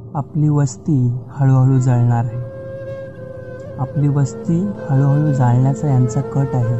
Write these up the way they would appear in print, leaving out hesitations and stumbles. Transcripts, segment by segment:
आपली वस्ती हळूहळू जळणार आहे. आपली वस्ती हळूहळू जाळण्याचा यांचा कट आहे.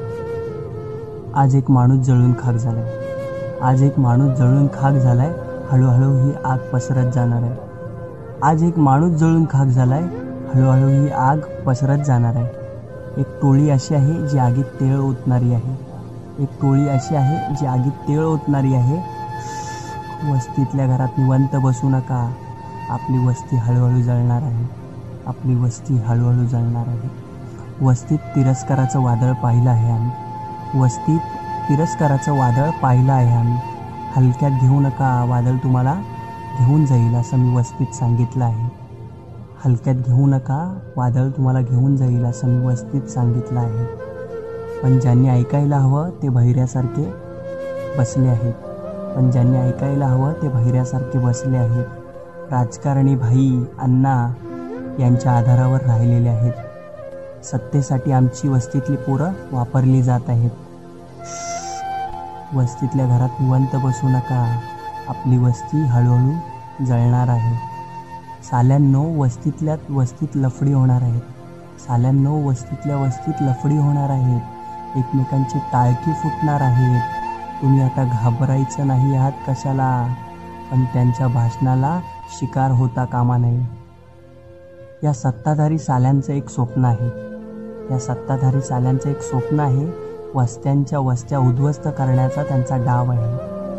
आज एक माणूस जळून खाक झालाय. आज एक माणूस जळून खाक झालाय. हळूहळू ही आग पसरत जाणार आहे. आज एक माणूस जळून खाक झालाय. हळूहळू ही आग पसरत जाणार आहे. एक टोळी अशी आहे जी आगीत तेळ ओतणारी आहे. एक टोळी अशी आहे जी आगीत तेळ ओतणारी आहे. वस्तीतल्या घरात निवांत बसू नका. आपली वस्ती हळूहळू जळणार आहे. आपली वस्ती हळूहळू जळणार आहे. वस्तीत तिरस्काराचं वादळ पाहिलं आहे आम्ही. वस्तीत तिरस्काराचं वादळ पाहिलं आहे आम्ही. हलक्यात घेऊ नका, वादळ तुम्हाला घेऊन जाईल असं मी वस्तीत सांगितलं आहे. हलक्यात घेऊ नका, वादळ तुम्हाला घेऊन जाईल असं मी वस्तीत सांगितलं आहे. पण ज्यांनी ऐकायला हवं ते बहिऱ्यासारखे बसले आहेत. पण ज्यांनी ऐकायला हवं ते बहिऱ्यासारखे बसले आहेत. राजकारणी भाई अण्णा यांच्या आधारावर राहिलेले आहेत. सत्तेसाठी आमची वस्तीतली पोरं वापरली जात आहेत. वस्तीतल्या घरात निवांत बसू नका. आपली वस्ती हळूहळू जळणार आहे. साल्यांनो, वस्तीत लफडी होणार आहेत. साल्यांनो, वस्तीत लफडी होणार आहेत. एकमेकांची टाळकी फुटणार आहेत. तुम्ही आता घाबरायचं नाही आहात कशाला, पण त्यांच्या भाषणाला शिकार होता कामा नये. या सत्ताधारी साल्यांचं एक स्वप्न आहे. या सत्ताधारी साल्यांचं एक स्वप्न आहे. वस्त्यांच्या वस्त्या उद्ध्वस्त करण्याचा त्यांचा डाव आहे.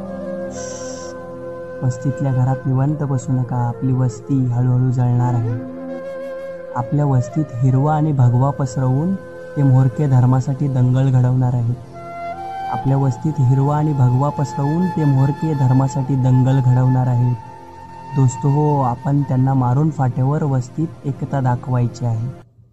वस्तीतल्या घरात निवांत बसू नका. आपली वस्ती हळूहळू जळणार आहे. आपल्या वस्तीत हिरवा आणि भगवा पसरवून ते म्होरके धर्मासाठी दंगल घडवणार आहेत. आपल्या वस्तीत हिरवा आणि भगवा पसरवून ते म्होरके धर्मासाठी दंगल घडवणार आहेत. दोस्तो हो, आपण त्यांना मारून फाट्यावर वस्तीत एकता दाखवायची आहे.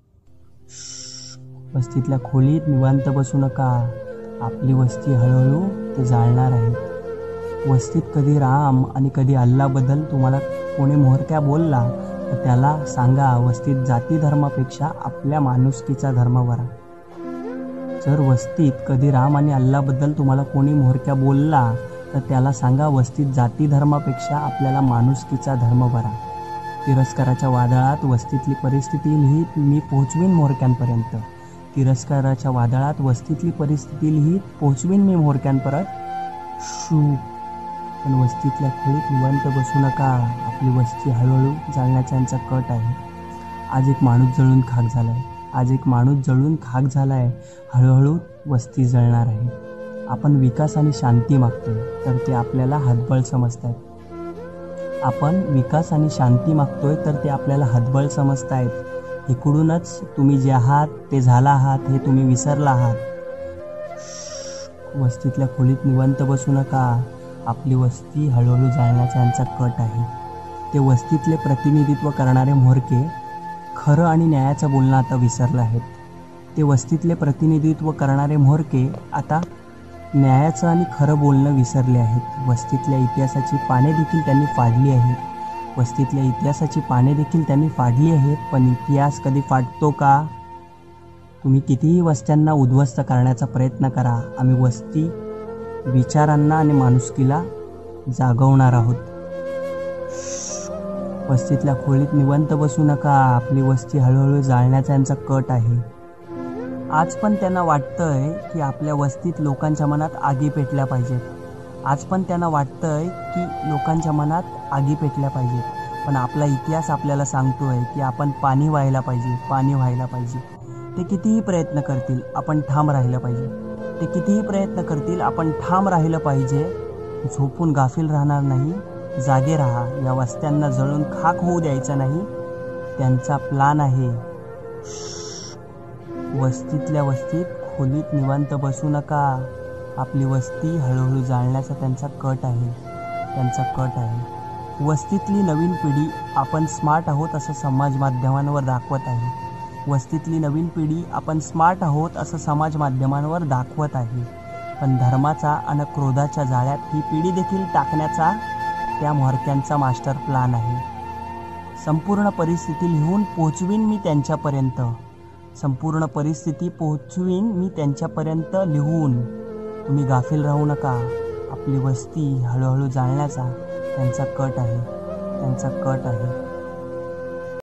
वस्तीतल्या खोलीत निवांत बसू नका. आपली वस्ती हळूहळू ते जाळणार आहे. वस्तीत कधी राम आणि कधी अल्लाबद्दल तुम्हाला कोणी म्होरक्या बोलला तर त्याला सांगा वस्तीत जाती धर्मापेक्षा आपल्या माणुसकीचा धर्म बरा. जर वस्तीत कधी राम आणि अल्लाबद्दल तुम्हाला कोणी म्होरक्या बोलला तर त्याला सांगा वस्तीत जाती धर्मापेक्षा आपल्याला माणुसकीचा धर्म बरा. तिरस्काराच्या वादळात वस्तीतली परिस्थिती लिहित मी पोहोचवीन म्होरक्यांपर्यंत. तिरस्काराच्या वादळात वस्तीतली परिस्थिती लिहित पोहोचवीन मी म्होरक्यांपर्यंत. पण वस्तीतल्या खोलीत निवांत बसू नका. आपली वस्ती हळूहळू जाळण्याचा यांचा कट आहे. आज एक माणूस जळून खाक झालाय. आज एक माणूस जळून खाक झालाय. हळूहळू वस्ती जळणार आहे. आपण विकास आणि शांती मागतोय तर ते आपल्याला हतबल समजतायत. आपण विकास आणि शांती मागतोय तर ते आपल्याला हतबल समजतायत. इकडूनच तुम्ही जे आहात ते झाला आहात हे तुम्ही विसरला आहात. वस्तीतल्या खोलीत निवांत बसू नका. आपली वस्ती हळूहळू जाळण्याचा यांचा कट आहे. ते वस्तीतले प्रतिनिधित्व करणारे म्होरके खरं आणि न्यायाचं बोलणं आता विसरले आहेत. ते वस्तीतले प्रतिनिधित्व करणारे म्होरके आता न्यायाचं आणि खरं बोलणं विसरले आहेत. वस्तीतल्या इतिहासाची पाने देखील त्यांनी फाडली आहेत. वस्तीतल्या इतिहासाची पाने देखील त्यांनी फाडली आहेत. पण इतिहास कधी फाटतो का? तुम्ही कितीही वस्त्यांना उद्ध्वस्त करण्याचा प्रयत्न करा, आम्ही वस्ती विचारांना आणि माणुसकीला जागवणार आहोत. वस्तीतल्या खोलीत निवांत बसू नका. आपली वस्ती हळूहळू जाळण्याचा यांचा कट आहे. आज पण त्यांना वाटतंय की आपल्या वस्तीत लोकांच्या मनात आगी पेटल्या पाहिजेत. आज पण त्यांना वाटतंय की लोकांच्या मनात आगी पेटल्या पाहिजेत. पण आपला इतिहास आपल्याला सांगतोय की आपण पाणी व्हायला पाहिजे, पाणी व्हायला पाहिजे. ते कितीही प्रयत्न करतील आपण ठाम राहिलं पाहिजे. ते कितीही प्रयत्न करतील आपण ठाम राहिलं पाहिजे. झोपून गाफील राहणार नाही. जागे राहा. या वस्त्यांना जळून खाक होऊ द्यायचं नाही. त्यांचा प्लान आहे. वस्तीतल्या वस्तीत खोलीत निवांत बसू नका. आपली वस्ती हळूहळू जाळण्याचा त्यांचा कट आहे. त्यांचा कट आहे. वस्तीतली नवीन पिढी आपण स्मार्ट आहोत असं समाज माध्यमांवर दाखवत आहे. वस्तीतली नवीन पिढी आपण स्मार्ट आहोत असं समाज माध्यमांवर दाखवत आहे. पण धर्माचा आणि क्रोधाच्या जाळ्यात ही पिढी देखील टाकण्याचा त्या म्होरक्यांचा मास्टर प्लान आहे. संपूर्ण परिस्थिती लिहून पोहोचवीन मी त्यांच्यापर्यंत. संपूर्ण परिस्थिती पोहोचवीन मी त्यांच्यापर्यंत लिहून. तुम्ही गाफील राहू नका. आपली वस्ती हळूहळू जाळण्याचा त्यांचा कट आहे. त्यांचा कट आहे.